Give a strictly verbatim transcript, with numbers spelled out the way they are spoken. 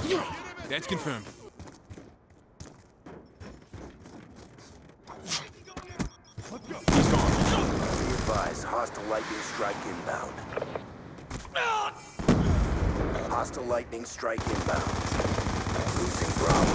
That's confirmed. He's gone. Be advised, hostile lightning strike inbound. Hostile lightning strike inbound. Losing Bravo.